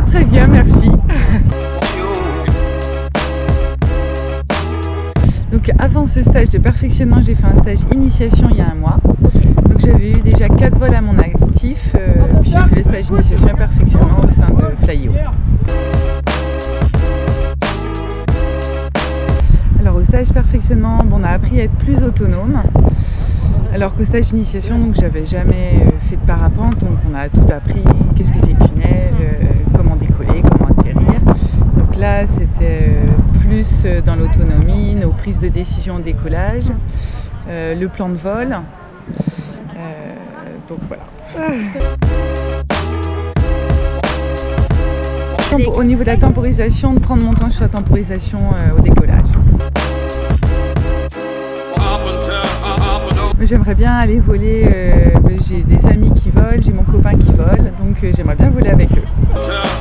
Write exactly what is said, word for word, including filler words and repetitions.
Très bien, merci. Donc avant ce stage de perfectionnement, j'ai fait un stage initiation il y a un mois. Donc j'avais eu déjà quatre vols à mon actif, euh, puis j'ai fait le stage initiation et perfectionnement au sein de Flyeo. Alors au stage perfectionnement, bon, on a appris à être plus autonome. Alors qu'au stage d'initiation, donc j'avais jamais fait de parapente, donc on a tout appris, qu'est-ce que c'est qu'une aile, euh, comment décoller, comment atterrir. Donc là c'était plus dans l'autonomie, nos prises de décision au décollage, euh, le plan de vol, euh, donc voilà. Au niveau de la temporisation, de prendre mon temps sur la temporisation euh, au décollage. J'aimerais bien aller voler, euh, j'ai des amis qui volent, j'ai mon copain qui vole, donc euh, j'aimerais bien voler avec eux.